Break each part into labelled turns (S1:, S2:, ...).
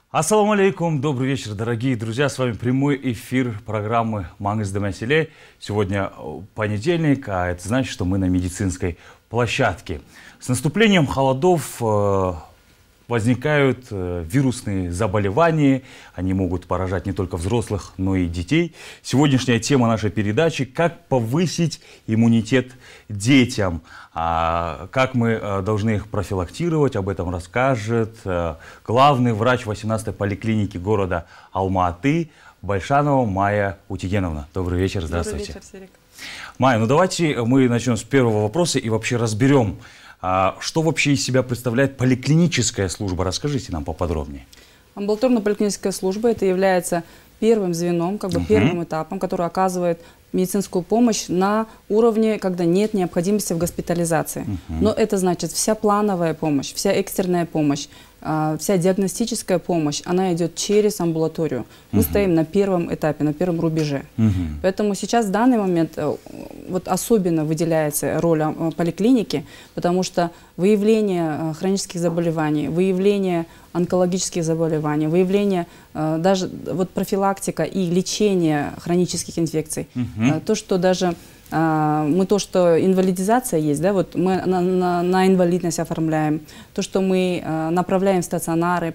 S1: Ассаламу алейкум, добрый вечер, дорогие друзья, с вами прямой эфир программы «Маңызды мәселе». Сегодня понедельник, а это значит, что мы на медицинской площадке. С наступлением холодов возникают вирусные заболевания, они могут поражать не только взрослых, но и детей. Сегодняшняя тема нашей передачи – как повысить иммунитет детям. Как мы должны их профилактировать, об этом расскажет главный врач 18-й поликлиники города Алма-Аты Большанова Майя Утигеновна. Добрый вечер, здравствуйте.
S2: Добрый вечер, Серик.
S1: Майя, ну давайте мы начнем с первого вопроса и вообще разберем, что вообще из себя представляет поликлиническая служба. Расскажите нам поподробнее.
S2: Амбулаторно-поликлиническая служба – это является первым звеном, первым этапом, который оказывает медицинскую помощь на уровне, когда нет необходимости в госпитализации. Но это значит вся плановая помощь, вся экстренная помощь, вся диагностическая помощь, она идет через амбулаторию. Мы стоим на первом этапе, на первом рубеже. Поэтому сейчас в данный момент вот особенно выделяется роль поликлиники, потому что выявление хронических заболеваний, выявление онкологических заболеваний, выявление, даже вот профилактика и лечение хронических инфекций. То, что даже то, что инвалидизация есть, да, вот мы на инвалидность оформляем, то, что мы направляем в стационары,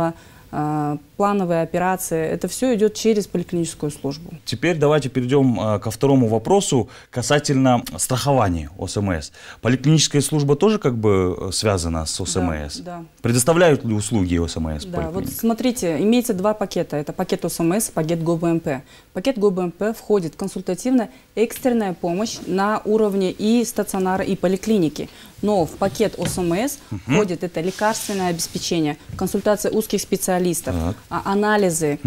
S2: плановые операции, это все идет через поликлиническую службу.
S1: Теперь давайте перейдем ко второму вопросу касательно страхования ОСМС. Поликлиническая служба тоже как бы связана с ОСМС?
S2: Да.
S1: Предоставляют ли услуги ОСМС?
S2: Да, вот смотрите, имеется два пакета. Это пакет ОСМС, пакет ГОБМП. Пакет ГОБМП входит консультативно-экстренная помощь на уровне и стационара, и поликлиники. Но в пакет ОСМС входит это лекарственное обеспечение, консультация узких специалистов, анализы,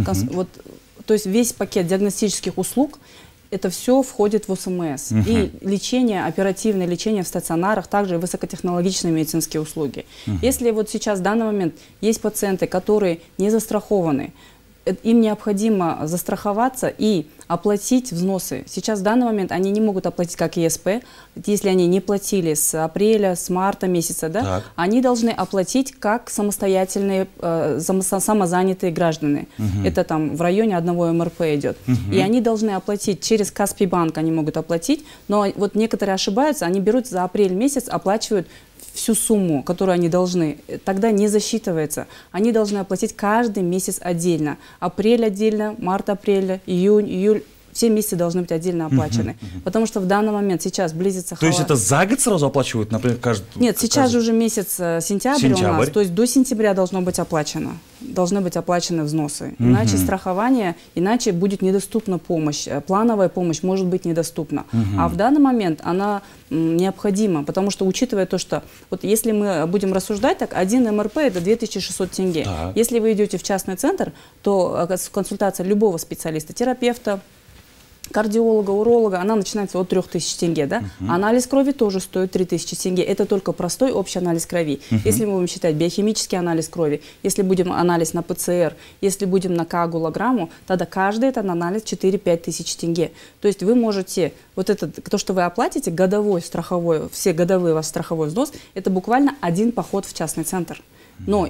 S2: то есть весь пакет диагностических услуг, это все входит в ОСМС. И лечение, оперативное лечение в стационарах, также высокотехнологичные медицинские услуги. Если вот сейчас в данный момент есть пациенты, которые не застрахованы, им необходимо застраховаться и оплатить взносы. Сейчас в данный момент они не могут оплатить как ЕСП, если они не платили с апреля, с марта месяца, да, они должны оплатить как самостоятельные, самозанятые граждане. Это там в районе одного МРП идет. И они должны оплатить через Каспий банк, они могут оплатить, но вот некоторые ошибаются, они берут за апрель месяц, оплачивают всю сумму, которую они должны, тогда не засчитывается. Они должны оплатить каждый месяц отдельно. Апрель отдельно, март-апрель, июнь, июль. Все месяцы должны быть отдельно оплачены. Потому что в данный момент сейчас близится
S1: То есть это за год сразу оплачивают, например, каждый?
S2: Нет, сейчас же уже месяц сентябрь у нас, то есть до сентября должно быть оплачено. Должны быть оплачены взносы. Иначе страхование, иначе будет недоступна помощь. Плановая помощь может быть недоступна. А в данный момент она необходима, потому что учитывая то, что вот если мы будем рассуждать так, один МРП это 2600 тенге. Если вы идете в частный центр, то консультация любого специалиста, терапевта, кардиолога, уролога, она начинается от 3000 тенге, да? Анализ крови тоже стоит 3000 тенге. Это только простой общий анализ крови. Если мы будем считать биохимический анализ крови, если будем анализ на ПЦР, если будем на коагулограмму, тогда каждый этот анализ 4-5 тысяч тенге. То есть вы можете, вот это, то, что вы оплатите, годовой страховой, все годовые ваш страховой взнос, это буквально один поход в частный центр. Но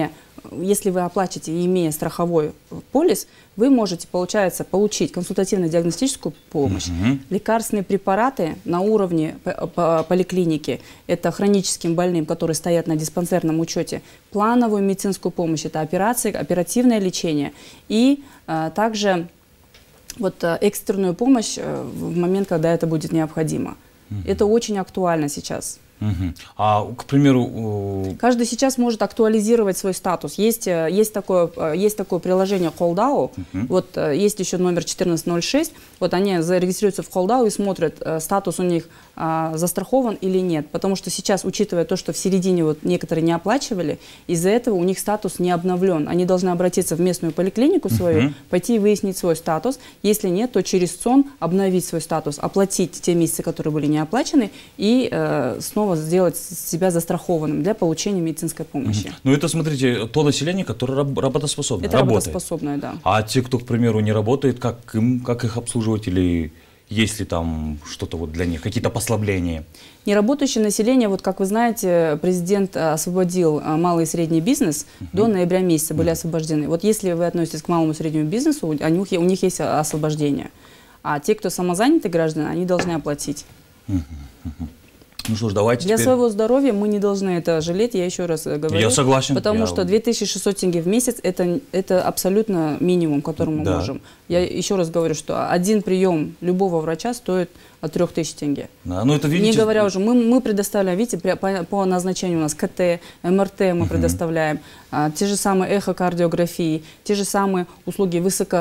S2: если вы оплачиваете, имея страховой полис, вы можете, получается, получить консультативно-диагностическую помощь, лекарственные препараты на уровне поликлиники, это хроническим больным, которые стоят на диспансерном учете, плановую медицинскую помощь, это операции, оперативное лечение и также вот экстренную помощь в момент, когда это будет необходимо. Это очень актуально сейчас.
S1: А, к примеру...
S2: Каждый сейчас может актуализировать свой статус. Есть такое приложение Холдау, вот есть еще номер 1406, вот они зарегистрируются в Холдау и смотрят, статус у них застрахован или нет. Потому что сейчас, учитывая то, что в середине вот некоторые не оплачивали, из-за этого у них статус не обновлен. Они должны обратиться в местную поликлинику свою, пойти и выяснить свой статус. Если нет, то через ЦОН обновить свой статус, оплатить те месяцы, которые были не оплачены, и снова сделать себя застрахованным для получения медицинской помощи.
S1: Ну это, смотрите, то население, которое работоспособное.
S2: Это работоспособное, да.
S1: А те, кто, к примеру, не работает, как их обслуживать или Есть ли там что-то вот для них, какие-то послабления?
S2: Неработающее население, вот как вы знаете, президент освободил малый и средний бизнес, до ноября месяца были освобождены. Вот если вы относитесь к малому и среднему бизнесу, у них есть освобождение. А те, кто самозанятые граждане, они должны оплатить.
S1: Ну что ж, давайте
S2: Для своего здоровья мы не должны это жалеть, я еще раз говорю.
S1: Я согласен.
S2: Потому что 2600 тенге в месяц это абсолютно минимум, который мы можем. Я еще раз говорю, что один прием любого врача стоит от 3000 тенге.
S1: Да, ну это, видите...
S2: Не говоря уже, мы предоставляем, видите, по назначению у нас КТ, МРТ мы предоставляем, те же самые эхокардиографии, те же самые услуги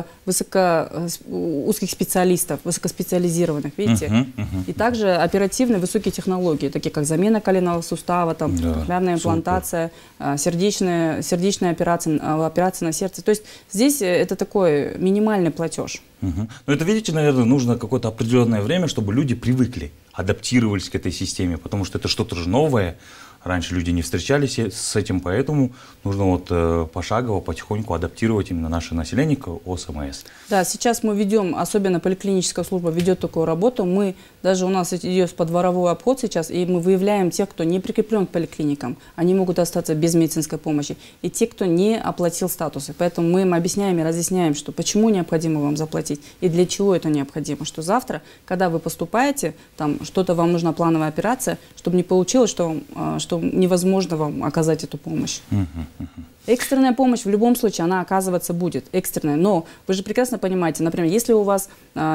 S2: узких специалистов, высокоспециализированных, видите. И также оперативные высокие технологии, такие как замена коленного сустава, там, трахеарная имплантация, сердечная операция, операция на сердце. То есть здесь это такой минимальный платеж.
S1: Но это, видите, наверное, нужно какое-то определенное время, чтобы люди привыкли, адаптировались к этой системе, потому что это что-то же новое. Раньше люди не встречались с этим, поэтому нужно вот пошагово, потихоньку адаптировать именно наше население к ОСМС.
S2: Да, сейчас мы ведем, особенно поликлиническая служба ведет такую работу. Мы, даже у нас идет подворовой обход сейчас, и мы выявляем тех, кто не прикреплен к поликлиникам. Они могут остаться без медицинской помощи. И те, кто не оплатил статусы. Поэтому мы им объясняем и разъясняем, что почему необходимо вам заплатить и для чего это необходимо. Что завтра, когда вы поступаете, там что-то вам нужна плановая операция, чтобы не получилось, что невозможно вам оказать эту помощь. Экстренная помощь в любом случае, она оказываться будет экстренная. Но вы же прекрасно понимаете, например, если у вас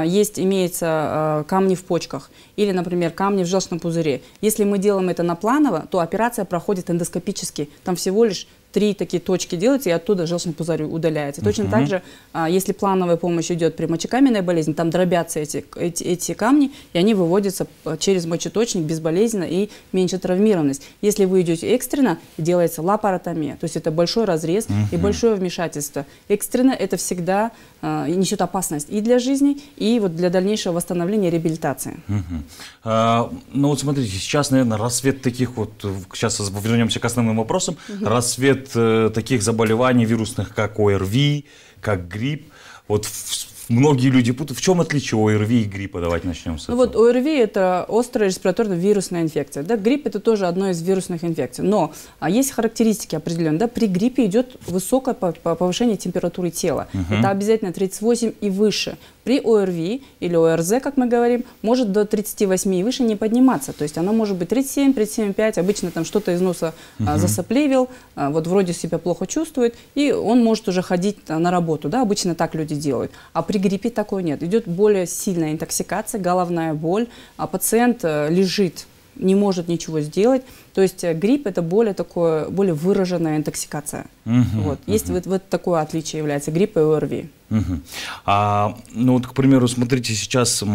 S2: имеются камни в почках или, например, камни в желчном пузыре, если мы делаем это напланово, то операция проходит эндоскопически. Там всего лишь 3 такие точки делаются, и оттуда желчный пузырь удаляется. Точно так же, если плановая помощь идет при мочекаменной болезни, там дробятся эти камни, и они выводятся через мочеточник безболезненно и меньше травмированность. Если вы идете экстренно, делается лапаротомия, то есть это большой разрез и большое вмешательство. Экстренно это всегда несет опасность и для жизни, и вот для дальнейшего восстановления и реабилитации.
S1: Ну вот смотрите, сейчас, наверное, рассвет таких вот, сейчас вернемся к основным вопросам, рассвет таких заболеваний вирусных, как ОРВИ, как грипп. Вот многие люди путают. В чем отличие ОРВИ и гриппа? Давайте начнем с этого.
S2: Вот ОРВИ – это острая респираторно-вирусная инфекция. Да? Грипп – это тоже одно из вирусных инфекций. Но есть характеристики определенные. Да? При гриппе идет высокое повышение температуры тела. Это обязательно 38 и выше. При ОРВИ или ОРЗ, как мы говорим, может до 38 и выше не подниматься. То есть она может быть 37, 37,5. Обычно там что-то из носа засоплевил, вот вроде себя плохо чувствует, и он может уже ходить на работу. Да? Обычно так люди делают. А при гриппе такого нет. Идет более сильная интоксикация, головная боль, а пациент лежит, не может ничего сделать. То есть грипп – это более выраженная интоксикация. Вот. Есть вот такое отличие является грипп и ОРВИ.
S1: Ну вот, к примеру, смотрите, сейчас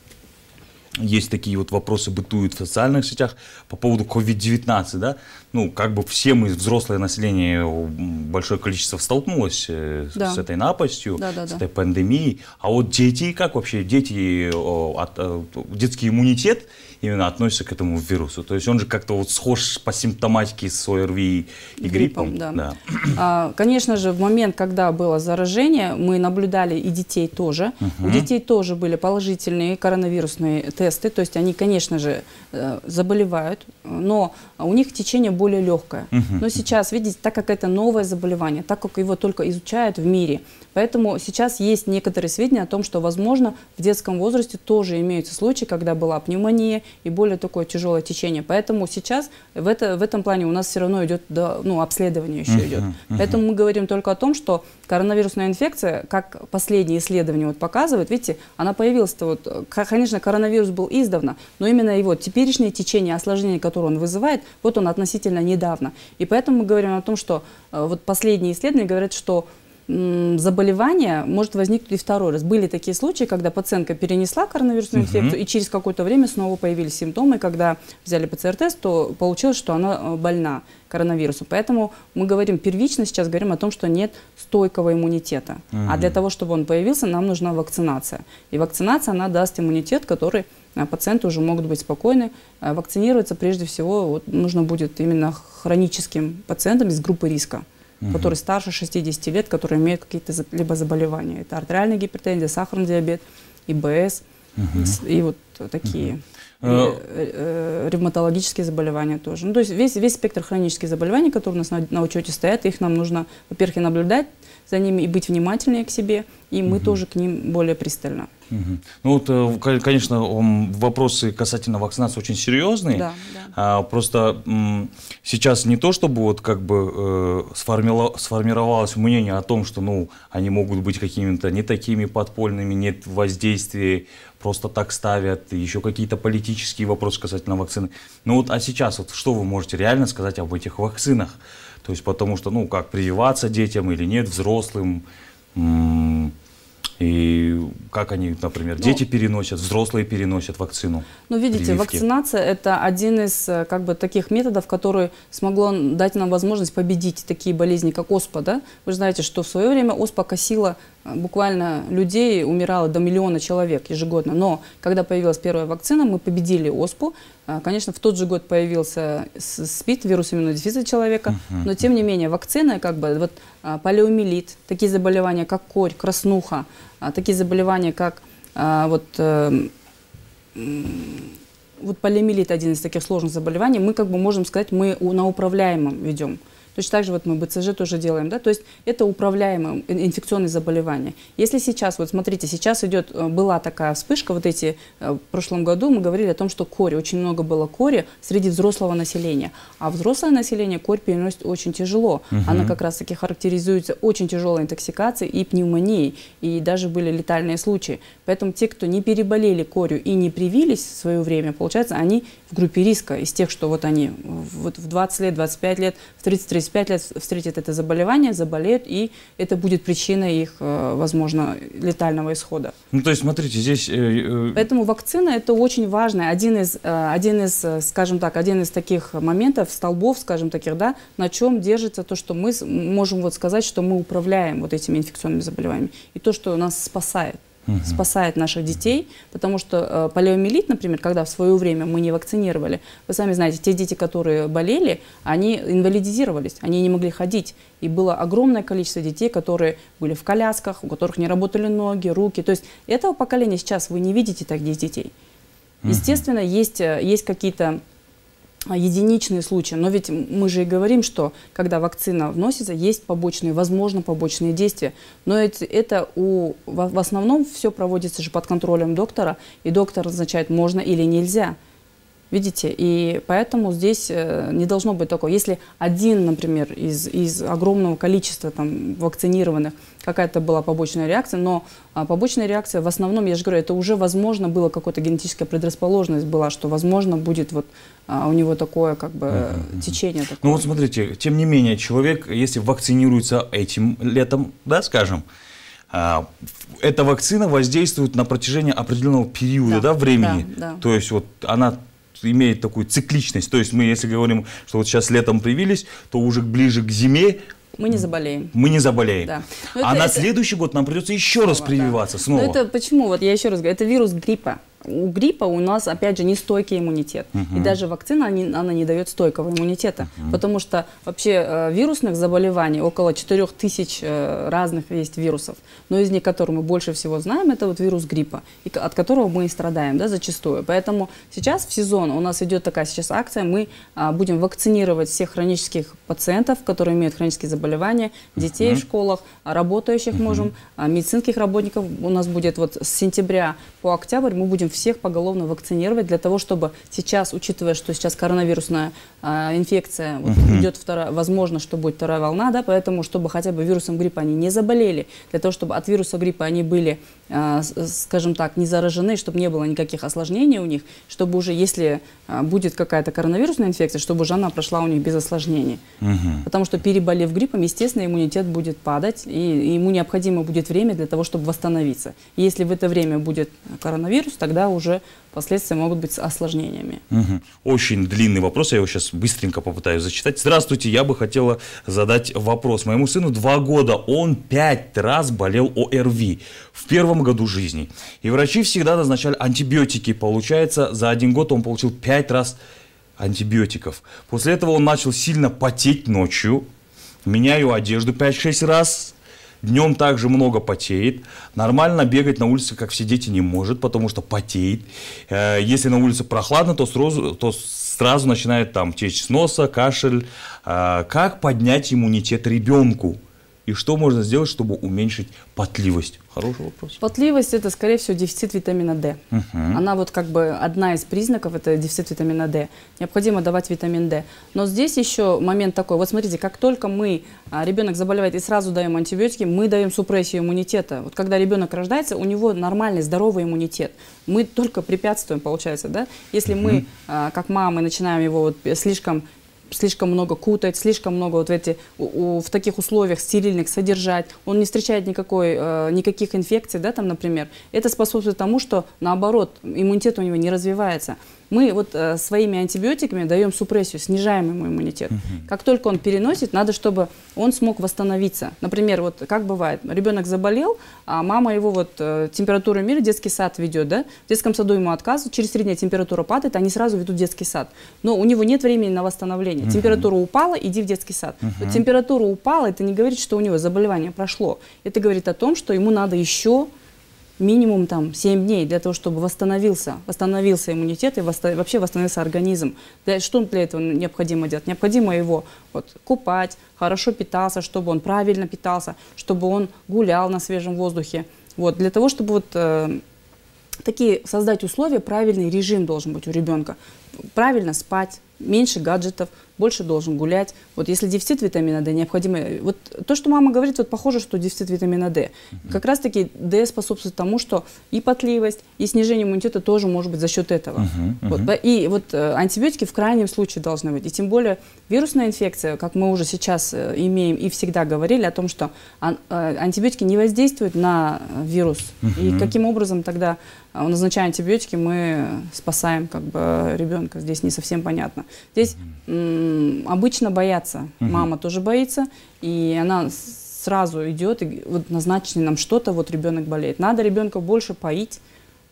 S1: есть такие вот вопросы, бытуют в социальных сетях по поводу COVID-19, да? Ну, как бы все мы, взрослое население, большое количество столкнулось с этой напастью, с этой пандемией. А вот дети, как вообще детский иммунитет именно относится к этому вирусу? То есть он же как-то вот схож по симптоматике с ОРВИ и гриппом?
S2: Да. Конечно же, в момент, когда было заражение, мы наблюдали и детей тоже. У детей тоже были положительные коронавирусные тесты, то есть они, конечно же, заболевают, но у них течение более легкое. Но сейчас, видите, так как это новое заболевание, так как его только изучают в мире, поэтому сейчас есть некоторые сведения о том, что, возможно, в детском возрасте тоже имеются случаи, когда была пневмония и более такое тяжелое течение. Поэтому сейчас в этом плане у нас все равно идет обследование еще идет. Поэтому мы говорим только о том, что коронавирусная инфекция, как последние исследования вот показывают, видите, она появилась-то вот, конечно, коронавирус был издавна, но именно его теперешнее течение, осложнение, которое он вызывает, вот он относительно недавно. И поэтому мы говорим о том, что вот последние исследования говорят, что заболевание может возникнуть и второй раз. Были такие случаи, когда пациентка перенесла коронавирусную инфекцию, и через какое-то время снова появились симптомы. И когда взяли ПЦР-тест, то получилось, что она больна коронавирусом. Поэтому мы говорим первично, сейчас говорим о том, что нет стойкого иммунитета. А для того, чтобы он появился, нам нужна вакцинация. И вакцинация, она даст иммунитет, который пациенты уже могут быть спокойны. Вакцинироваться прежде всего вот, нужно будет именно хроническим пациентам из группы риска, которые старше 60 лет, которые имеют какие-то либо заболевания. Это артериальная гипертензия, сахарный диабет, ИБС, И вот такие ревматологические заболевания тоже. Ну, то есть весь спектр хронических заболеваний, которые у нас на учете стоят, их нам нужно, во-первых, и наблюдать за ними, и быть внимательнее к себе, и мы тоже к ним более пристально.
S1: Ну вот, конечно, вопросы касательно вакцинации очень серьезные.
S2: Да, да.
S1: Просто сейчас не то, чтобы вот как бы сформировалось мнение о том, что ну, они могут быть какими-то не такими подпольными, нет воздействия, просто так ставят, еще какие-то политические вопросы касательно вакцины. Ну вот, а сейчас вот что вы можете реально сказать об этих вакцинах? То есть потому что, ну, как прививаться детям или нет, взрослым, и как они, например, дети переносят, взрослые переносят вакцину?
S2: Ну, видите,
S1: прививки.
S2: Вакцинация – это один из как бы таких методов, который смогло дать нам возможность победить такие болезни, как оспа, да? Вы же знаете, что в свое время оспа косила буквально людей, умирало до 1 миллиона человек ежегодно. Но когда появилась первая вакцина, мы победили оспу. Конечно, в тот же год появился СПИД, вирус иммунодефицита человека, но тем не менее вакцина, как бы, вот, полиомиелит, такие заболевания, как корь, краснуха, такие заболевания, как вот полиомиелит, один из таких сложных заболеваний, мы, как бы, можем сказать, мы на управляемом ведем. Точно так же вот мы БЦЖ тоже делаем, да, то есть это управляемые инфекционные заболевания. Если сейчас, вот смотрите, сейчас идет, была такая вспышка, вот эти, в прошлом году мы говорили о том, что кори, очень много было кори среди взрослого населения, а взрослое население корь переносит очень тяжело. Она как раз-таки характеризуется очень тяжелой интоксикацией и пневмонией, и даже были летальные случаи. Поэтому те, кто не переболели корью и не привились в свое время, получается, они в группе риска из тех, что вот они вот в 20 лет, 25 лет, в 30-35 лет встретят это заболевание, заболеют, и это будет причиной их, возможно, летального исхода.
S1: Ну, то есть, смотрите, здесь...
S2: Поэтому вакцина – это очень важно. Один из, скажем так, один из таких моментов, столбов, скажем таких, да, на чем держится то, что мы можем вот сказать, что мы управляем вот этими инфекционными заболеваниями. И то, что нас спасает. Спасает наших детей, потому что полиомиелит, например, когда в свое время мы не вакцинировали, вы сами знаете, те дети, которые болели, они инвалидизировались, они не могли ходить. И было огромное количество детей, которые были в колясках, у которых не работали ноги, руки. То есть этого поколения сейчас вы не видите таких детей. Естественно, есть какие-то единичные случаи, но ведь мы же и говорим, что когда вакцина вносится, есть возможно, побочные действия, но это в основном все проводится же под контролем доктора, и доктор назначает можно или нельзя. Видите, и поэтому здесь не должно быть такого. Если один, например, из огромного количества там, вакцинированных, какая-то была побочная реакция, но побочная реакция в основном, я же говорю, это уже возможно было какая-то генетическая предрасположенность была, что возможно будет вот у него такое как бы течение. Такое.
S1: Ну вот смотрите, тем не менее, человек, если вакцинируется этим летом, да, скажем, эта вакцина воздействует на протяжении определенного периода, да, времени,
S2: да.
S1: То есть вот она имеет такую цикличность, то есть мы, если говорим, что вот сейчас летом привились, то уже ближе к зиме
S2: мы не заболеем.
S1: Мы не заболеем.
S2: Да.
S1: На следующий год нам придется еще раз прививаться, снова.
S2: Но это почему? Вот я еще раз говорю, это вирус гриппа. У гриппа у нас, опять же, нестойкий иммунитет. И даже вакцина, она не дает стойкого иммунитета. Потому что вообще вирусных заболеваний около 4000 разных есть вирусов. Но из них, которые мы больше всего знаем, это вот вирус гриппа, от которого мы и страдаем, да, зачастую. Поэтому сейчас в сезон у нас идет такая сейчас акция, мы будем вакцинировать всех хронических пациентов, которые имеют хронические заболевания, детей в школах, работающих можем, медицинских работников. У нас будет вот с сентября по октябрь мы будем всех поголовно вакцинировать для того, чтобы сейчас, учитывая, что сейчас коронавирусная инфекция, вот, идет возможно, что будет вторая волна, да, поэтому, чтобы хотя бы вирусом гриппа они не заболели, для того, чтобы от вируса гриппа они были, скажем так, не заражены, чтобы не было никаких осложнений у них, чтобы уже, если будет какая-то коронавирусная инфекция, чтобы уже она прошла у них без осложнений. Потому что переболев гриппом, естественно, иммунитет будет падать, и ему необходимо будет время для того, чтобы восстановиться. И если в это время будет коронавирус, тогда уже последствия могут быть с осложнениями.
S1: Очень длинный вопрос, я его сейчас быстренько попытаюсь зачитать. Здравствуйте, я бы хотела задать вопрос. Моему сыну 2 года, он 5 раз болел ОРВИ в первом году жизни. И врачи всегда назначали антибиотики. Получается, за 1 год он получил 5 раз антибиотиков. После этого он начал сильно потеть ночью. Меняю одежду 5-6 раз. днем также много потеет, нормально бегать на улице, как все дети, не может, потому что потеет. Если на улице прохладно, то сразу начинает там течь с носа, кашель. Как поднять иммунитет ребенку? И что можно сделать, чтобы уменьшить потливость? Хороший вопрос.
S2: Потливость – это, скорее всего, дефицит витамина D. Она вот как бы одна из признаков – это дефицит витамина D. Необходимо давать витамин D. Но здесь еще момент такой. Вот смотрите, как только ребенок заболевает и сразу даем антибиотики, мы даем супрессию иммунитета. Вот когда ребенок рождается, у него нормальный, здоровый иммунитет. Мы только препятствуем, получается, да? Если мы, как мамы, начинаем его вот слишком много кутать, слишком много вот в таких условиях стерильных содержать, он не встречает никаких инфекций, да, там, например, это способствует тому, что, наоборот, иммунитет у него не развивается. Мы вот своими антибиотиками даем супрессию, снижаем ему иммунитет. Как только он переносит, надо, чтобы он смог восстановиться. Например, вот как бывает, ребенок заболел, а мама его вот температуру меряет, детский сад ведет, да? В детском саду ему отказывают, через 3 дня температура падает, они сразу ведут в детский сад. Но у него нет времени на восстановление. Температура упала, иди в детский сад. Вот температура упала, это не говорит, что у него заболевание прошло. Это говорит о том, что ему надо еще минимум там 7 дней для того, чтобы восстановился иммунитет и вообще восстановился организм. Что для этого необходимо делать? Необходимо его купать, хорошо питался, чтобы он правильно питался, чтобы он гулял на свежем воздухе. Вот, для того, чтобы такие создать условия, правильный режим должен быть у ребенка. Правильно спать, меньше гаджетов, больше должен гулять. Вот если дефицит витамина D, необходимо... Вот то, что мама говорит, вот похоже, что дефицит витамина D. Как раз-таки D способствует тому, что и потливость, и снижение иммунитета тоже может быть за счет этого. И вот антибиотики в крайнем случае должны быть. И тем более вирусная инфекция, как мы уже сейчас имеем и всегда говорили о том, что антибиотики не воздействуют на вирус. И каким образом тогда, назначая антибиотики, мы спасаем как бы ребенка? Здесь не совсем понятно. Здесь обычно боятся. Мама тоже боится, и она сразу идет, и вот назначили нам что-то, вот ребенок болеет. Надо ребенка больше поить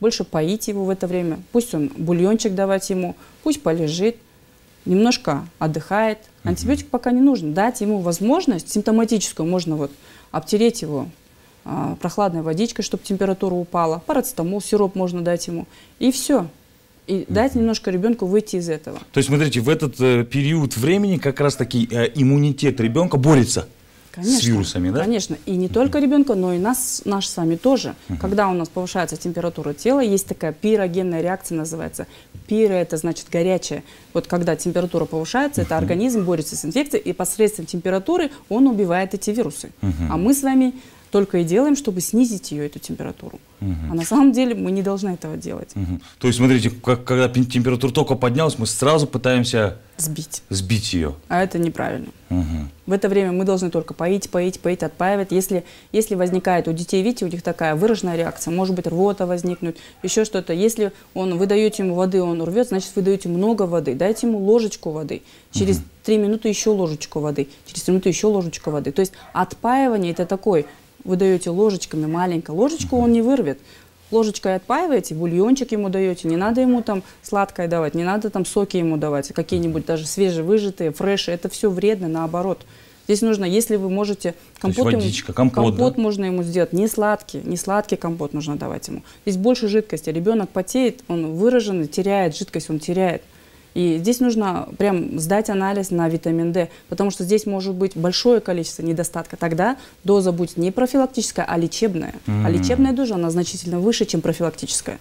S2: его в это время. Пусть он бульончик давать ему, пусть полежит, немножко отдыхает. Антибиотик пока не нужно. Дать ему возможность симптоматическую, можно обтереть его прохладной водичкой, чтобы температура упала, парацетамол, сироп можно дать ему, и все. И дать немножко ребенку выйти из этого.
S1: То есть, смотрите, в этот период времени как раз-таки иммунитет ребенка борется с вирусами, да?
S2: Конечно. И не только ребенка, но и наш с вами тоже. Когда у нас повышается температура тела, есть такая пирогенная реакция, называется. Пиро – это значит горячее. Вот когда температура повышается, это организм борется с инфекцией, и посредством температуры он убивает эти вирусы. А мы с вами только и делаем, чтобы снизить эту температуру. А на самом деле мы не должны этого делать.
S1: То есть, смотрите, когда температура только поднялась, мы сразу пытаемся сбить ее.
S2: А это неправильно. В это время мы должны только поить, отпаивать. Если возникает у детей, видите, у них такая выраженная реакция, может быть, рвота возникнуть, еще что-то. Если вы даете ему воды, он рвет, значит, вы даете много воды. Дайте ему ложечку воды. Через 3 минуты еще ложечку воды. Через 3 минуты еще ложечку воды. То есть отпаивание – это такой... Вы даете ложечками, маленькую ложечку он не вырвет. Ложечкой отпаиваете, бульончик ему даете. Не надо ему там сладкое давать, не надо там соки ему давать, какие-нибудь даже свежевыжатые, фреши. Это все вредно, наоборот. Здесь нужно, если вы можете... Компот можно ему сделать, не сладкий компот нужно давать ему. Здесь больше жидкости. Ребенок потеет, он выраженный, теряет жидкость, он теряет. И здесь нужно прям сдать анализ на витамин D, потому что здесь может быть большое количество недостатка. Тогда доза будет не профилактическая, а лечебная. А лечебная доза, она значительно выше, чем профилактическая.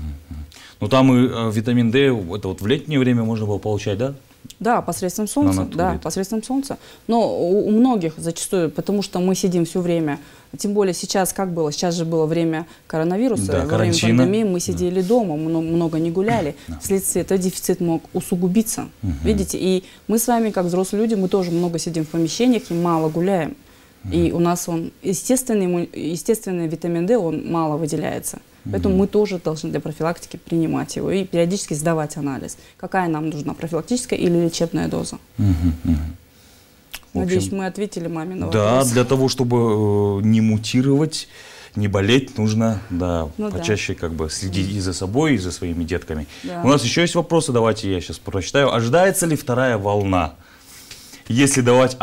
S1: Ну там и витамин D, это в летнее время можно было получать, да?
S2: Да, посредством солнца. Да, посредством солнца. Но у многих зачастую, потому что мы сидим все время, тем более сейчас как было, сейчас же было время коронавируса,
S1: да,
S2: во время пандемии мы сидели дома, много не гуляли, вследствие этого дефицит мог усугубиться. Видите, и мы с вами, как взрослые люди, мы тоже много сидим в помещениях и мало гуляем. И у нас естественный витамин D, он мало выделяется. Поэтому мы тоже должны для профилактики принимать его и периодически сдавать анализ. Какая нам нужна, профилактическая или лечебная доза? Надеюсь, мы ответили маме на вопрос.
S1: Да, для того, чтобы не мутировать, не болеть, нужно почаще следить и за собой, и за своими детками. У нас еще есть вопросы, давайте я сейчас прочитаю. Ожидается ли вторая волна? если давать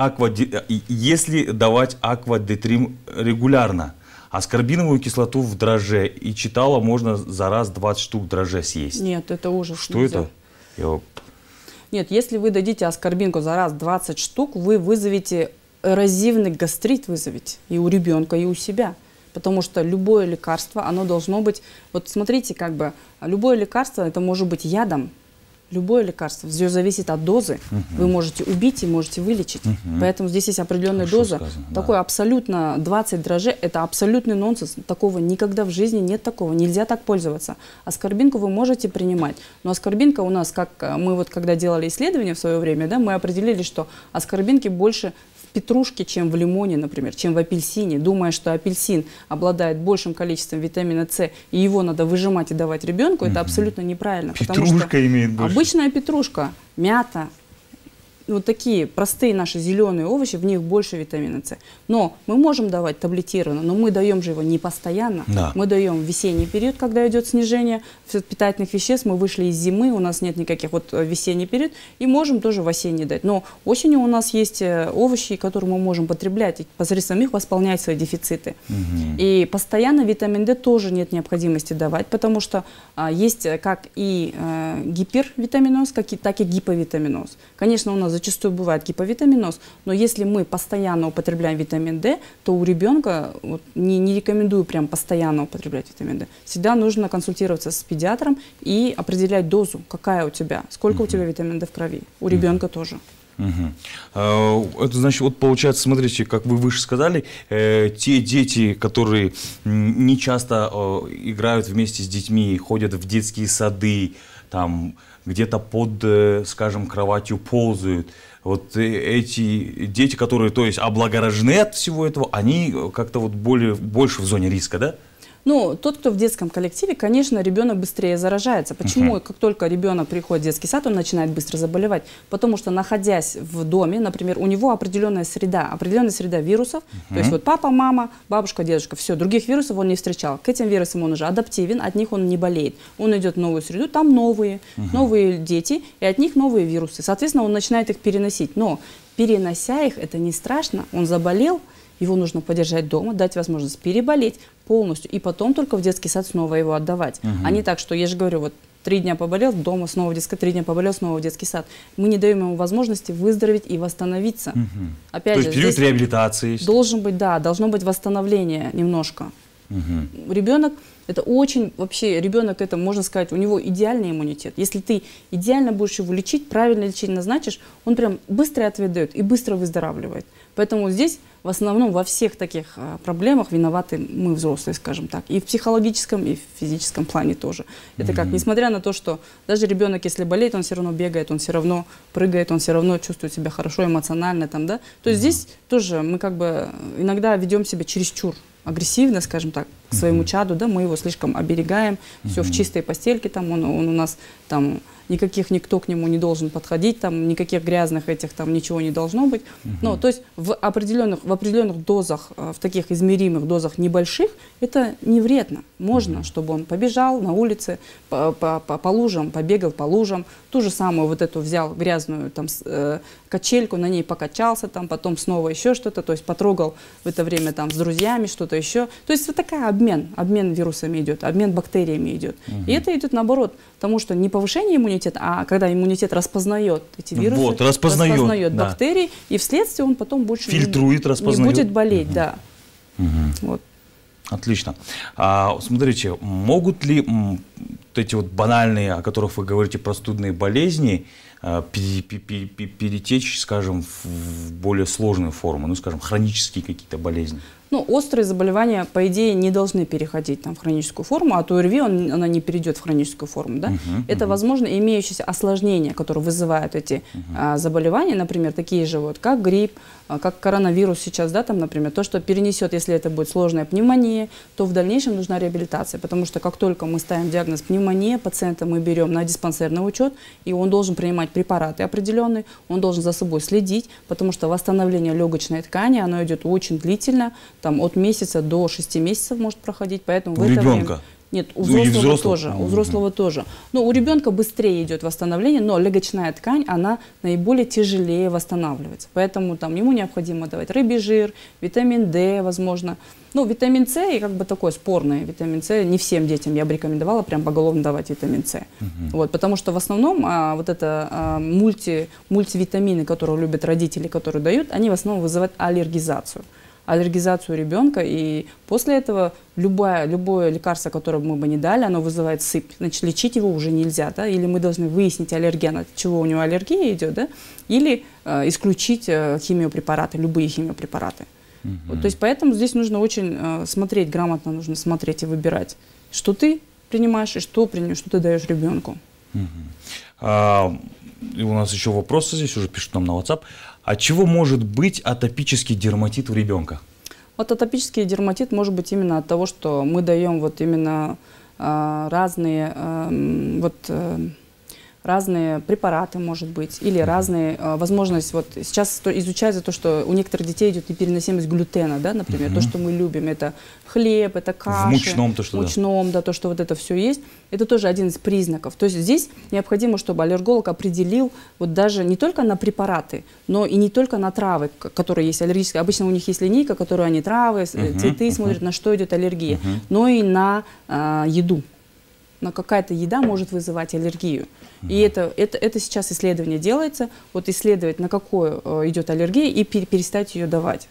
S1: аквадетрим регулярно, аскорбиновую кислоту в дрожже, и читала, можно за раз 20 штук дрожже съесть.
S2: Нет, это ужас.
S1: Что
S2: нельзя.
S1: это?
S2: Нет, если вы дадите аскорбинку за раз 20 штук, вы вызовете эрозивный гастрит, и у ребенка, и у себя. Потому что любое лекарство, оно должно быть... Вот смотрите, как бы, любое лекарство, это может быть ядом. Любое лекарство, все зависит от дозы. Вы можете убить и можете вылечить. Поэтому здесь есть определенная доза. Такой абсолютно 20 дрожжей, это абсолютный нонсенс. Такого никогда в жизни нет такого. Нельзя так пользоваться. Аскорбинку вы можете принимать. Но аскорбинка у нас, как мы вот когда делали исследования в свое время, да, мы определили, что аскорбинки больше в петрушке, чем в лимоне, например, чем в апельсине, думая, что апельсин обладает большим количеством витамина С, и его надо выжимать и давать ребенку, это абсолютно неправильно.
S1: Петрушка имеет больше.
S2: Обычная петрушка, мята, вот такие простые наши зеленые овощи, в них больше витамина С. Но мы можем давать таблетированно, но мы даем же его не постоянно.
S1: Да.
S2: Мы даем в весенний период, когда идет снижение питательных веществ, мы вышли из зимы, у нас нет никаких, вот весенний период, и можем тоже в осенний дать. Но осенью у нас есть овощи, которые мы можем потреблять, и посредством их восполнять свои дефициты. И постоянно витамин D тоже нет необходимости давать, потому что есть как и гипервитаминоз, так и гиповитаминоз. Конечно, у нас зачастую бывает гиповитаминоз, но если мы постоянно употребляем витамин D, то у ребенка вот, не рекомендую прям постоянно употреблять витамин D. Всегда нужно консультироваться с педиатром и определять дозу, какая у тебя, сколько у тебя витамин D в крови. У ребенка тоже.
S1: Это значит, вот получается, смотрите, как вы выше сказали, те дети, которые не часто играют вместе с детьми, ходят в детские сады, там где-то под, скажем, кроватью ползают. Вот эти дети, которые, то есть, облагорожены от всего этого, они как-то вот больше в зоне риска, да?
S2: Ну, тот, кто в детском коллективе, конечно, ребенок быстрее заражается. Почему? Как только ребенок приходит в детский сад, он начинает быстро заболевать. Потому что, находясь в доме, например, у него определенная среда вирусов. То есть вот папа, мама, бабушка, дедушка, все, других вирусов он не встречал. К этим вирусам он уже адаптивен, от них он не болеет. Он идет в новую среду, там новые дети, и от них новые вирусы. Соответственно, он начинает их переносить. Но перенося их, это не страшно. Он заболел, его нужно подержать дома, дать возможность переболеть полностью, и потом только в детский сад снова его отдавать. А не так, что, я же говорю, вот 3 дня поболел, дома снова в детский сад, 3 дня поболел, снова в детский сад. Мы не даем ему возможности выздороветь и восстановиться. Опять
S1: То
S2: же,
S1: есть период реабилитации есть?
S2: Должен быть, да, должно быть восстановление немножко. Ребенок, это очень, вообще, ребенок, это, можно сказать, у него идеальный иммунитет. Если ты идеально будешь его лечить, правильно лечение назначишь, он прям быстро ответ дает и быстро выздоравливает. Поэтому здесь в основном во всех таких проблемах виноваты мы, взрослые, скажем так. И в психологическом, и в физическом плане тоже. Это как, несмотря на то, что даже ребенок, если болеет, он все равно бегает, он все равно прыгает, он все равно чувствует себя хорошо, эмоционально. Там, да? То есть здесь тоже мы как бы иногда ведем себя чересчур агрессивно, скажем так, к своему чаду, да, мы его слишком оберегаем, все в чистой постельке, там он у нас там никто к нему не должен подходить, там никаких грязных этих там ничего не должно быть. Но то есть в определенных дозах, в таких измеримых дозах небольших, это не вредно. Можно, чтобы он побежал на улице, по лужам, побегал по лужам, ту же самую вот эту взял грязную там качельку, на ней покачался, там потом снова еще что-то, то есть потрогал в это время там с друзьями что-то еще. То есть вот такая обмен вирусами идет, обмен бактериями идет. И это идет наоборот, потому что не повышение иммунитета, а когда иммунитет распознает эти вирусы,
S1: вот, распознает да.
S2: бактерии, и вследствие он потом больше
S1: фильтрует,
S2: не будет болеть. Да. Вот.
S1: Отлично. Смотрите, могут ли эти вот банальные, о которых вы говорите, простудные болезни, перетечь, скажем, в более сложную форму, ну, скажем, хронические какие-то болезни?
S2: Ну, острые заболевания, по идее, не должны переходить там, в хроническую форму, а от ОРВИ она не перейдет в хроническую форму. Да? Это, возможно, имеющиеся осложнения, которые вызывают эти заболевания, например, такие же, вот, как грипп, как коронавирус сейчас, да, там, например, то, что перенесет, если это будет сложная пневмония, то в дальнейшем нужна реабилитация, потому что как только мы ставим диагноз пневмония, пациента мы берем на диспансерный учет, и он должен принимать препараты определенные, он должен за собой следить, потому что восстановление легочной ткани, оно идет очень длительно, там, от месяца до 6 месяцев может проходить, поэтому
S1: у ребенка?
S2: Нет, у взрослого тоже. У взрослого тоже. Но у ребенка быстрее идет восстановление, но легочная ткань, она наиболее тяжелее восстанавливается. Поэтому там ему необходимо давать рыбий жир, витамин D, возможно. Ну, витамин С и как бы такой спорный. Витамин С не всем детям я бы рекомендовала прям поголовно давать витамин С. Вот, потому что в основном вот это мультивитамины, которые любят родители, которые дают, они в основном вызывают аллергизацию ребенка, и после этого любое лекарство, которое мы бы не дали, оно вызывает сыпь, значит, лечить его уже нельзя, да, или мы должны выяснить аллерген, от чего у него аллергия идет, да, или исключить химиопрепараты, любые химиопрепараты. Вот, то есть поэтому здесь нужно очень смотреть, грамотно нужно смотреть и выбирать, что ты принимаешь и что ты даешь ребенку.
S1: И у нас еще вопросы здесь уже пишут нам на WhatsApp. От чего может быть атопический дерматит у ребенка?
S2: Вот атопический дерматит может быть именно от того, что мы даем вот именно разные препараты, может быть, или разные возможности. Вот сейчас изучается то, что у некоторых детей идет непереносимость глютена, да, например, то, что мы любим, это хлеб, это каши.
S1: В мучном то, что
S2: да, то, что вот это все есть, это тоже один из признаков. То есть здесь необходимо, чтобы аллерголог определил вот даже не только на препараты, но и не только на травы, которые есть аллергические. Обычно у них есть линейка, которую они травы, цветы смотрят, на что идет аллергия, но и на еду. Но какая-то еда может вызывать аллергию. И это сейчас исследование делается, вот исследовать, на какую идет аллергия, и перестать ее давать.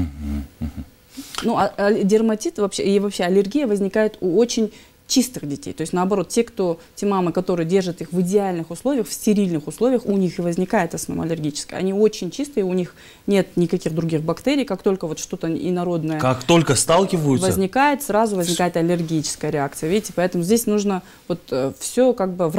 S2: Ну, дерматит вообще аллергия возникает у очень чистых детей. То есть наоборот, те мамы, которые держат их в идеальных условиях, в стерильных условиях, у них и возникает в основном аллергическое. Они очень чистые, у них нет никаких других бактерий, как только вот что-то инородное
S1: как только сталкиваются,
S2: сразу возникает аллергическая реакция. Видите, поэтому здесь нужно вот все как бы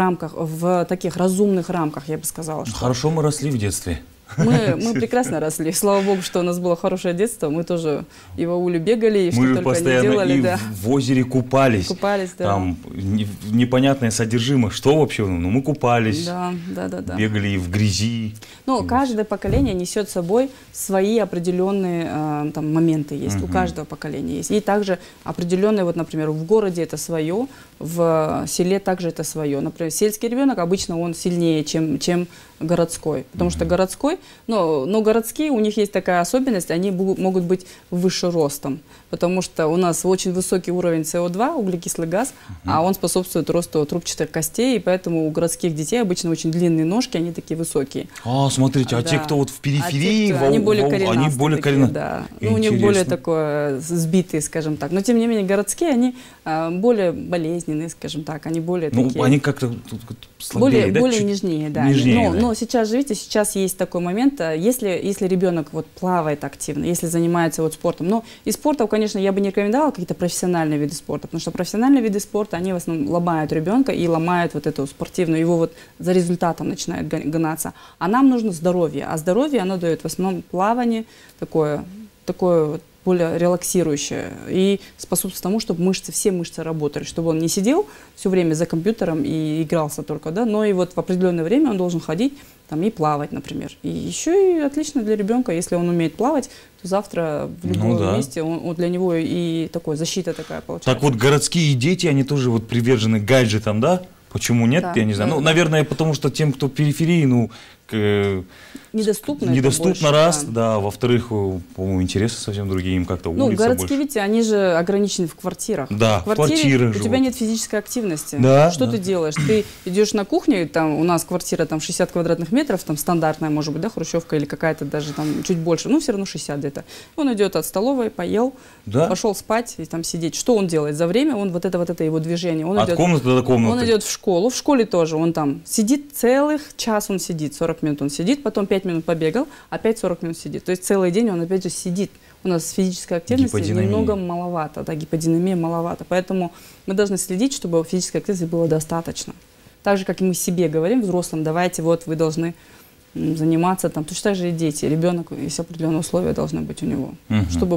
S2: в таких разумных рамках, я бы сказала. Что...
S1: Хорошо мы росли в детстве.
S2: Мы прекрасно росли. Слава богу, что у нас было хорошее детство. Мы тоже и в ауле бегали, и что только не делали.
S1: Мы в озере купались.
S2: Да.
S1: Там непонятное содержимое. Что вообще? Ну, мы купались.
S2: Да.
S1: Бегали и в грязи.
S2: Ну, каждое поколение несет с собой свои определенные там моменты есть. У каждого поколения есть. И также определенные, вот, например, в городе это свое, в селе также это свое. Например, сельский ребенок обычно он сильнее, чем городской. Потому что городской, но городские, у них есть такая особенность, они могут быть выше ростом. Потому что у нас очень высокий уровень СО2, углекислый газ, а он способствует росту трубчатых костей, и поэтому у городских детей обычно очень длинные ножки, они такие высокие.
S1: Смотрите, те, кто вот в периферии,
S2: они более коренастые. Да.
S1: Ну,
S2: у них более такое сбитые, скажем так. Но тем не менее городские, они более болезненные, скажем так, они более такие...
S1: они как-то слабее,
S2: более нежнее, да.
S1: Нежнее,
S2: но сейчас же, видите, сейчас есть такой момент, если ребенок вот плавает активно, если занимается вот спортом, но из спорта, конечно, я бы не рекомендовала какие-то профессиональные виды спорта, потому что профессиональные виды спорта, они в основном ломают ребенка и ломают вот эту спортивную, его вот за результатом начинает гнаться. А нам нужно здоровье, а здоровье оно дает в основном плавание, такое вот более релаксирующее и способствует тому, чтобы все мышцы работали, чтобы он не сидел все время за компьютером и игрался только, да, но и вот в определенное время он должен ходить там и плавать, например. И еще и отлично для ребенка, если он умеет плавать, то завтра в любом месте для него и защита такая получается.
S1: Так вот, городские дети, они тоже вот привержены гаджетам, да? Почему нет, я не знаю. Ну, наверное, потому что тем, кто в периферии, недоступно раз, да. Во-вторых, по-моему, интересы совсем другие, им как-то улица
S2: городские,
S1: больше.
S2: видите, они же ограничены в квартирах.
S1: Да, в квартире
S2: у тебя нет физической активности.
S1: Да,
S2: что ты делаешь? Ты идешь на кухню, там у нас квартира там 60 квадратных метров, там стандартная, может быть, да, хрущевка или какая-то даже там чуть больше, все равно 60 где-то. Он идет от столовой, поел, пошел спать и там сидеть. Что он делает? За время он вот это его движение. Он идет,
S1: комнаты до комнаты.
S2: Он идет в школе тоже, он там сидит целых час, он сидит, 40 минут он сидит, потом 5 минут побегал, опять 40 минут сидит. То есть целый день он опять же сидит. У нас физической активности немного маловато, гиподинамия маловато. Поэтому мы должны следить, чтобы физической активности было достаточно. Так же, как и мы себе говорим, взрослым, давайте, вот вы должны заниматься, точно так же и дети. Ребенок, есть определенные условия должны быть у него, чтобы быть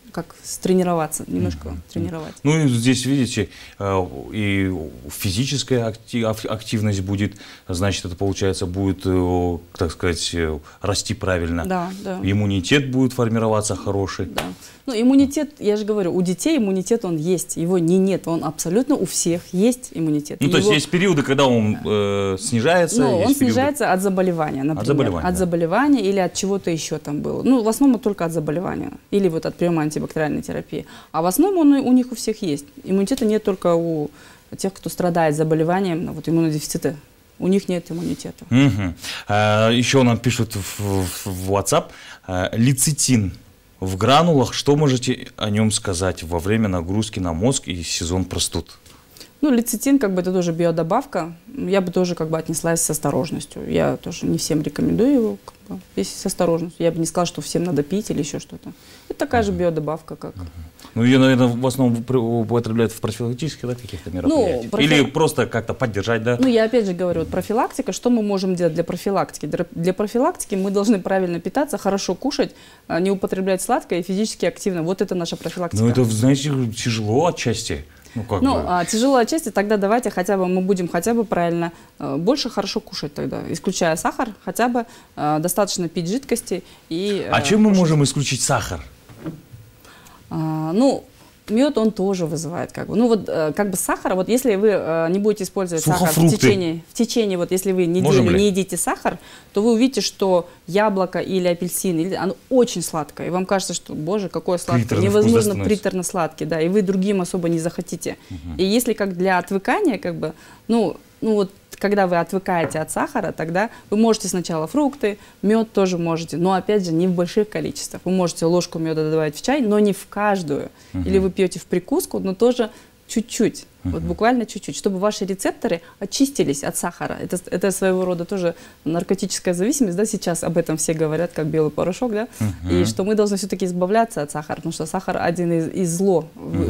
S2: как тренироваться, немножко тренировать.
S1: Ну и здесь, видите, и физическая активность будет, значит, это получается будет, так сказать, расти правильно.
S2: Да, да.
S1: Иммунитет будет формироваться хороший.
S2: Да. Ну, иммунитет, я же говорю, у детей иммунитет он есть, его нет, он абсолютно у всех есть иммунитет.
S1: Ну, то есть есть периоды, когда он снижается?
S2: Ну, он снижается от заболевания, например. От заболевания или от чего-то еще там было. Ну, в основном только от заболевания или вот от приема антибактериальной терапии. А в основном он у них у всех есть. Иммунитета нет только у тех, кто страдает заболеванием, вот иммунодефицита. У них нет иммунитета.
S1: Еще нам пишут в WhatsApp, лецитин в гранулах, что можете о нем сказать во время нагрузки на мозг и сезон простуд?
S2: Ну, лецитин, как бы, это тоже биодобавка. Я бы тоже, как бы, отнеслась с осторожностью. Я тоже не всем рекомендую его, как бы, если с осторожностью. Я бы не сказала, что всем надо пить или еще что-то. Это такая же биодобавка, как...
S1: Ну, ее, наверное, в основном употребляют в профилактических, да, каких-то мероприятиях? Ну, или просто как-то поддержать, да?
S2: Ну, я опять же говорю, вот профилактика, что мы можем делать для профилактики? Для профилактики мы должны правильно питаться, хорошо кушать, не употреблять сладкое и физически активно. Вот это наша профилактика.
S1: Ну, это, знаете, тяжело отчасти.
S2: Тяжело отчасти, тогда давайте хотя бы мы будем хотя бы правильно, больше хорошо кушать тогда, исключая сахар, хотя бы достаточно пить жидкости.
S1: А чем мы можем исключить сахар?
S2: Ну, мед он тоже вызывает, как бы. Ну вот, как бы сахар, вот если вы не будете использовать сахар в течение, вот если вы неделю не едите сахар, то вы увидите, что яблоко или апельсин, оно очень сладкое, и вам кажется, что, боже, какое сладкое, невозможно приторно сладкий, да, и вы другим особо не захотите. И если как для отвыкания, как бы, ну вот, когда вы отвыкаете от сахара, тогда вы можете сначала фрукты, мед тоже можете, но опять же не в больших количествах. Вы можете ложку меда добавить в чай, но не в каждую. Или вы пьете в прикуску, но тоже чуть-чуть, вот буквально чуть-чуть, чтобы ваши рецепторы очистились от сахара. Это своего рода тоже наркотическая зависимость, да, сейчас об этом все говорят, как белый порошок, да, и что мы должны все-таки избавляться от сахара, потому что сахар один из зло.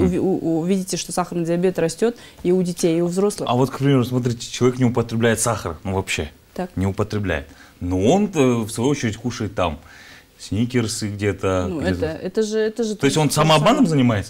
S2: Вы видите, что сахарный диабет растет и у детей, и у взрослых.
S1: А вот, к примеру, смотрите, человек не употребляет сахар, ну вообще, не употребляет, но он, в свою очередь, кушает там сникерсы где-то.
S2: Ну, это же...
S1: То есть он самообманом занимается?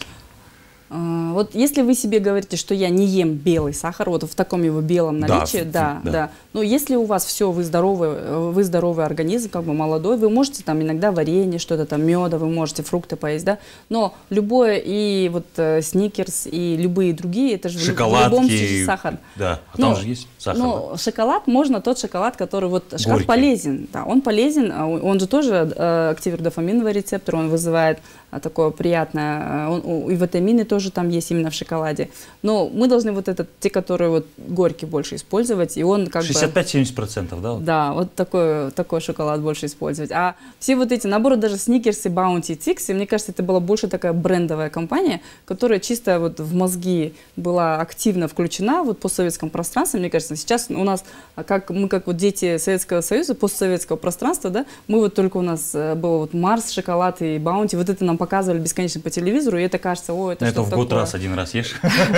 S2: Вот если вы себе говорите, что я не ем белый сахар, вот в таком его белом наличии, да. Но если у вас все, вы здоровый организм, как бы молодой, вы можете там иногда варенье, что-то там, меда, вы можете фрукты поесть, да. Но любое, и вот сникерс, и любые другие, это же в любом случае сахар.
S1: Да, там же есть сахар.
S2: Но шоколад можно, тот шоколад, который вот, шоколад полезен, да, он полезен, он же тоже активирует дофаминовый рецептор, он вызывает такое приятное, и витамины тоже там есть именно в шоколаде. Но мы должны вот те, которые вот горькие больше использовать, и он как бы...
S1: 65-70%, да?
S2: Да, вот такой шоколад больше использовать. А все вот эти, наоборот, даже сникерсы, баунти, твиксы, мне кажется, это была больше такая брендовая компания, которая чисто вот в мозги была активно включена вот по советскому пространству. Мне кажется, сейчас у нас, мы как вот дети Советского Союза, постсоветского пространства, да, мы вот только у нас был вот Марс, шоколад и баунти, вот это нам показывали бесконечно по телевизору, и это кажется, это
S1: в год один раз ешь,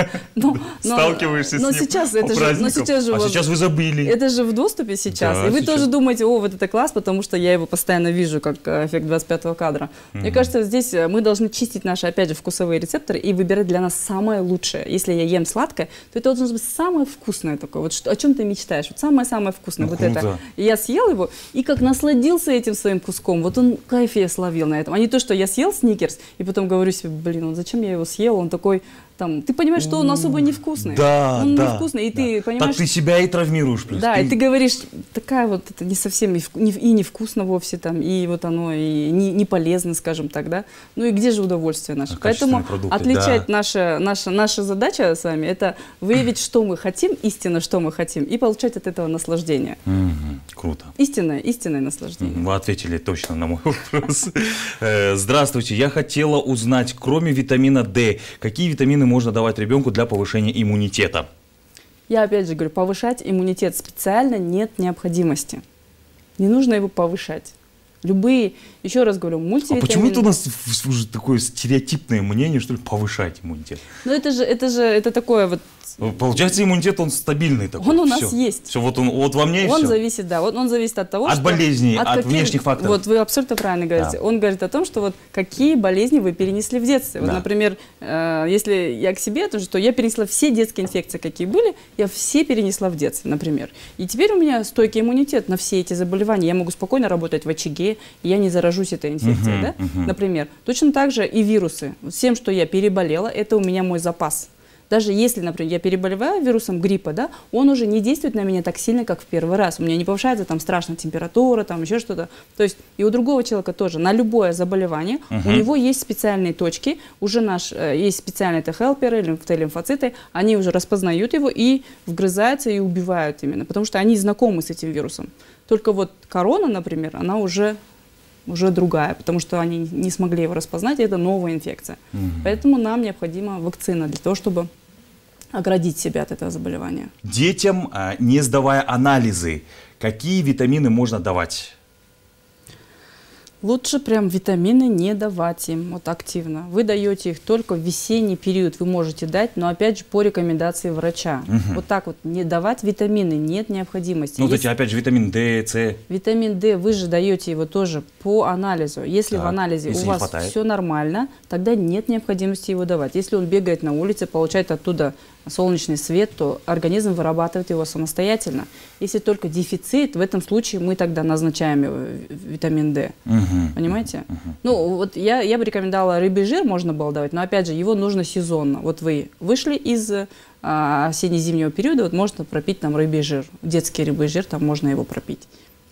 S1: сталкиваешься с ним по праздникам, а сейчас вы забыли.
S2: Это же в доступе сейчас, и вы тоже думаете, вот это класс, потому что я его постоянно вижу, как эффект 25-го кадра. Мне кажется, здесь мы должны чистить наши, опять же, вкусовые рецепторы и выбирать для нас самое лучшее. Если я ем сладкое, то это должно быть самое вкусное такое, вот о чем ты мечтаешь, вот самое-самое вкусное, вот это. И я съел его, и как насладился этим своим куском, вот он кайф я словил на этом, а не то, что я съел сникерс, и потом говорю себе, блин, зачем я его съел, он такой, там, ты понимаешь, что он особо невкусный.
S1: Да,
S2: он невкусный, и ты понимаешь...
S1: Так ты себя и травмируешь.
S2: Да, и ты говоришь, такая вот, это не совсем и невкусно вовсе, там, и вот оно, и не полезно, скажем так, да. Ну и где же удовольствие наше? Поэтому отличать наша задача с вами, это выявить, что мы хотим, истинно, что мы хотим, и получать от этого наслаждение.
S1: Круто.
S2: Истинное наслаждение.
S1: Вы ответили точно на мой вопрос. Здравствуйте, я хотела узнать, кроме витамина D, какие витамины можно давать ребенку для повышения иммунитета?
S2: Я опять же говорю, повышать иммунитет специально нет необходимости. Не нужно его повышать. Любые, еще раз говорю, мультивитамины...
S1: А почему-то у нас уже такое стереотипное мнение, что ли, повышать иммунитет?
S2: Ну это такое вот
S1: Получается, иммунитет, он стабильный такой.
S2: Он у нас есть.
S1: Все, вот он, вот во мне и
S2: он
S1: все.
S2: Зависит, да, он зависит от того,
S1: от болезней, от внешних факторов.
S2: Вот вы абсолютно правильно говорите. Да. Он говорит о том, что вот какие болезни вы перенесли в детстве. Да. Вот, например, если я к себе, то я перенесла все детские инфекции, какие были, я все перенесла в детстве, например. И теперь у меня стойкий иммунитет на все эти заболевания. Я могу спокойно работать в очаге, и я не заражусь этой инфекцией, да? Например. Точно так же и вирусы. Всем, что я переболела, это у меня мой запас. Даже если, например, я переболеваю вирусом гриппа, да, он уже не действует на меня так сильно, как в первый раз. У меня не повышается там страшно температура, там еще что-то. То есть и у другого человека тоже на любое заболевание у него есть специальные точки, уже есть специальные Т-хелперы, Т-лимфоциты, они уже распознают его и вгрызаются и убивают именно, потому что они знакомы с этим вирусом. Только вот корона, например, она уже другая, потому что они не смогли его распознать, и это новая инфекция. Поэтому нам необходима вакцина для того, чтобы оградить себя от этого заболевания.
S1: Детям, не сдавая анализы, какие витамины можно давать?
S2: Лучше прям витамины не давать им вот активно. Вы даете их только в весенний период, вы можете дать, но опять же по рекомендации врача. Вот так вот не давать витамины нет необходимости.
S1: Ну, вот эти опять же витамин D, С.
S2: Витамин D вы же даете его тоже по анализу. Если в анализе у вас все нормально, тогда нет необходимости его давать. Если он бегает на улице, получает оттуда солнечный свет, то организм вырабатывает его самостоятельно. Если только дефицит, в этом случае мы тогда назначаем витамин D. Понимаете? Ну, вот я бы рекомендовала рыбий жир, можно было давать, но опять же, его нужно сезонно. Вот вы вышли из осенне-зимнего периода, вот можно пропить там рыбий жир. Детский рыбий жир, там можно его пропить.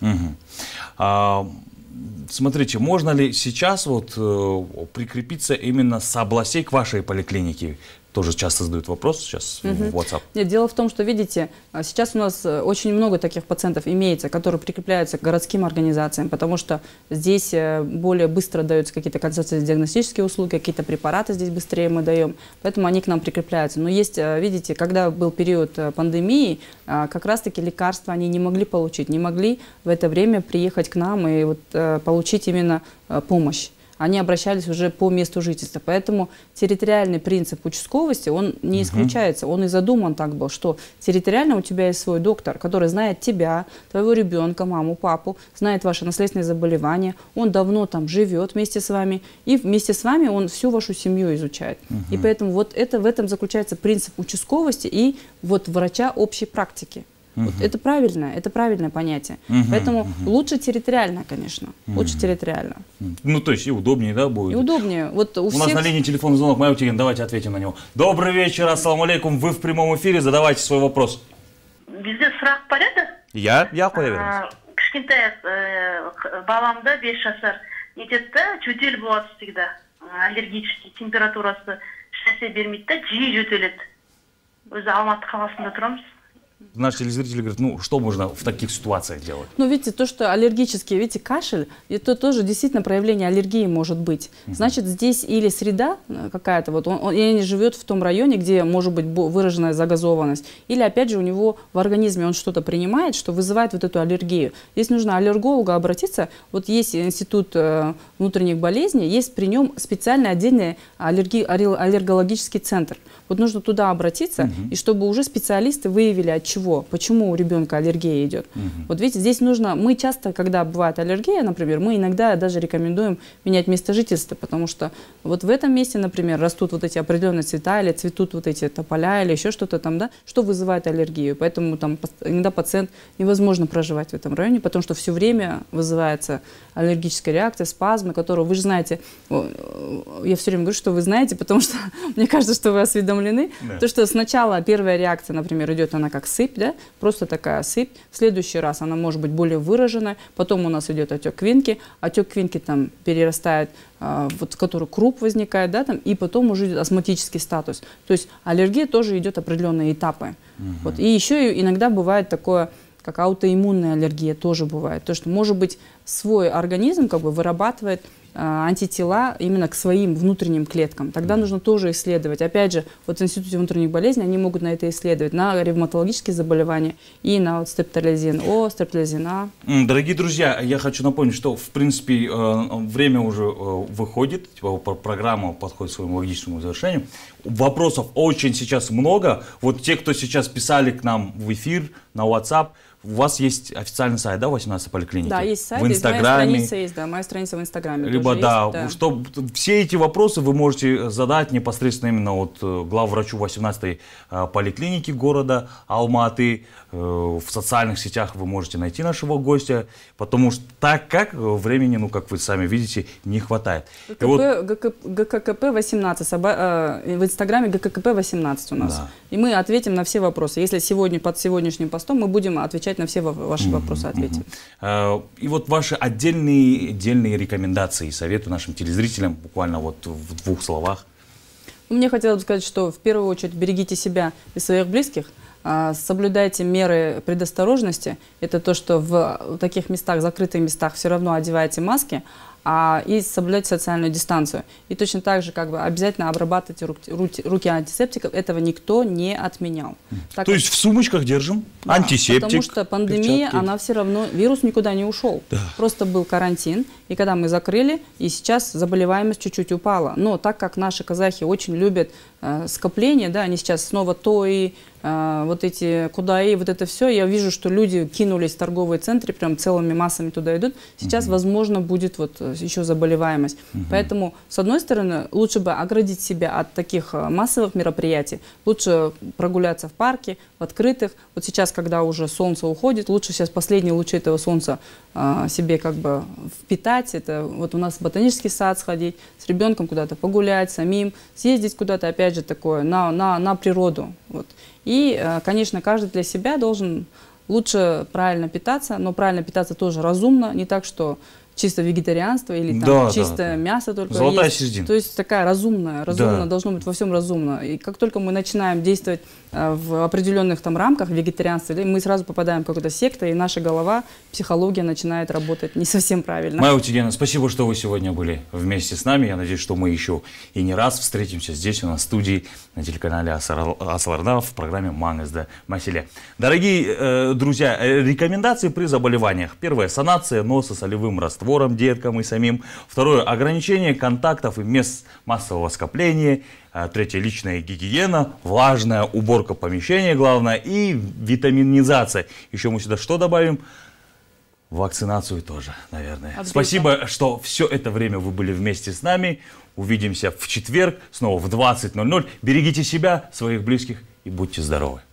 S1: Смотрите, можно ли сейчас вот прикрепиться именно с областей к вашей поликлинике? Тоже часто задают вопрос сейчас в WhatsApp.
S2: Нет, дело в том, что, видите, сейчас у нас очень много таких пациентов имеется, которые прикрепляются к городским организациям, потому что здесь более быстро даются какие-то консультативно-диагностические услуги, какие-то препараты здесь быстрее мы даем, поэтому они к нам прикрепляются. Но есть, видите, когда был период пандемии, как раз-таки лекарства они не могли получить, не могли в это время приехать к нам и вот, получить именно помощь. Они обращались уже по месту жительства. Поэтому территориальный принцип участковости, он не исключается. Он и задуман так был, что территориально у тебя есть свой доктор, который знает тебя, твоего ребенка, маму, папу, знает ваши наследственные заболевания, он давно там живет вместе с вами, и вместе с вами он всю вашу семью изучает. И поэтому вот в этом заключается принцип участковости и вот врача общей практики. Вот это правильное понятие. Поэтому лучше территориально, конечно. Лучше территориально.
S1: Ну, то есть и удобнее, да, будет?
S2: И удобнее. Вот у
S1: нас на линии телефонный звонок. Майутигин, давайте ответим на него. Добрый вечер, ассаламу алейкум. Вы в прямом эфире, задавайте свой вопрос.
S3: Bizde сұрақ бар еді.
S1: Я қоя беріңіз.
S3: Кішкентай баламда 5 жасар нетеді да, жөтел болады всегда. Аллергический, температурасы ешнәрсе бермейді да, жиі жөтеледі. Өзі Алматы қаласында тұрамыз.
S1: Наши телезрители говорят, ну, что можно в таких ситуациях делать?
S2: Ну, видите, то, что аллергический, видите, кашель, это тоже действительно проявление аллергии может быть. Значит, здесь или среда какая-то, вот он не живет в том районе, где может быть выраженная загазованность, или, опять же, у него в организме он что-то принимает, что вызывает вот эту аллергию. Здесь нужно аллергологу обратиться. Вот есть институт внутренних болезней, есть при нем специальный отдельный аллергологический центр. Вот нужно туда обратиться, и чтобы уже специалисты выявили, от чего, почему у ребенка аллергия идет. Вот видите, здесь нужно, мы часто, когда бывает аллергия, например, мы иногда даже рекомендуем менять место жительства, потому что вот в этом месте, например, растут вот эти определенные цвета, или цветут вот эти тополя, или еще что-то там, да, что вызывает аллергию. Поэтому там иногда пациент невозможно проживать в этом районе, потому что все время вызывается аллергическая реакция, спазмы, которую вы же знаете, я все время говорю, что вы знаете, потому что мне кажется, что вы осведомлены. Да. То, что сначала первая реакция, например, идет она как сыпь, да, просто такая сыпь. В следующий раз она может быть более выраженная. Потом у нас идет отек квинки. Отек квинки там перерастает, вот, в который круп возникает, да, там, и потом уже идет астматический статус. То есть аллергия тоже идет определенные этапы. Вот. И еще иногда бывает такое, как аутоиммунная аллергия тоже бывает. То, что, может быть, свой организм как бы вырабатывает антитела именно к своим внутренним клеткам. Тогда нужно тоже исследовать. Опять же, вот в Институте внутренних болезней они могут на это исследовать, на ревматологические заболевания и на вот стрептолизин О, стрептолизин А.
S1: Дорогие друзья, я хочу напомнить, что в принципе время уже выходит, программа подходит к своему логическому завершению. Вопросов очень сейчас много. Вот те, кто сейчас писали к нам в эфир, на WhatsApp, у вас есть официальный сайт, да, 18-й поликлиники?
S2: Да, есть сайт,
S1: в Инстаграме.
S2: Моя страница есть, да, моя страница в Инстаграме.
S1: Либо, да,
S2: есть, да.
S1: Что, все эти вопросы вы можете задать непосредственно именно вот главврачу 18-й поликлиники города Алматы. В социальных сетях вы можете найти нашего гостя, потому что так как времени, ну, как вы сами видите, не хватает.
S2: ГККП 18, в Инстаграме ГККП 18 у нас. Да. И мы ответим на все вопросы. Если сегодня под сегодняшним постом мы будем отвечать на все ваши вопросы, ответим.
S1: И вот ваши отдельные рекомендации и советы нашим телезрителям, буквально вот в 2 словах.
S2: Мне хотелось бы сказать, что в первую очередь берегите себя и своих близких. Соблюдайте меры предосторожности. Это то, что в таких местах, закрытых местах все равно одевайте маски, и соблюдайте социальную дистанцию. И точно так же обязательно обрабатывайте руки антисептиком. Этого никто не отменял.
S1: То есть в сумочках держим антисептик?
S2: Потому что пандемия, перчатки. Она все равно, вирус никуда не ушел. Да. Просто был карантин. И когда мы закрыли, и сейчас заболеваемость чуть-чуть упала. Но так как наши казахи очень любят скопление, да, они сейчас снова тои, вот эти кудаи, вот это все, я вижу, что люди кинулись в торговые центры, прям целыми массами туда идут. Сейчас, возможно, будет вот еще заболеваемость. Поэтому, с одной стороны, лучше бы оградить себя от таких массовых мероприятий, лучше прогуляться в парке, в открытых. Вот сейчас, когда уже солнце уходит, лучше сейчас последние лучи этого солнца себе впитать. Это вот у нас в ботанический сад сходить, с ребенком куда-то погулять, самим, съездить куда-то, опять же, такое, на природу. Вот. И, конечно, каждый для себя должен лучше правильно питаться, но правильно питаться тоже разумно, не так, что чисто вегетарианство или там, чисто мясо только
S1: Золотая
S2: есть.
S1: середина.
S2: То есть такая разумная, должно быть во всем разумно. И как только мы начинаем действовать в определенных там рамках вегетарианства, мы сразу попадаем в какую-то секту, и наша голова, психология начинает работать не совсем правильно.
S1: Майя Утигеновна, спасибо, что вы сегодня были вместе с нами. Я надеюсь, что мы еще и не раз встретимся здесь, у нас в студии, на телеканале Асыл-Арна в программе «Маңызды мәселе». Дорогие друзья, рекомендации при заболеваниях. Первое – санация носа солевым раствором деткам и самим. Второе – ограничение контактов и мест массового скопления. Третье – личная гигиена, влажная уборка помещения, главное, и витаминизация. Еще мы сюда что добавим? Вакцинацию тоже, наверное. Спасибо, что все это время вы были вместе с нами. Увидимся в четверг, снова в 20:00. Берегите себя, своих близких и будьте здоровы.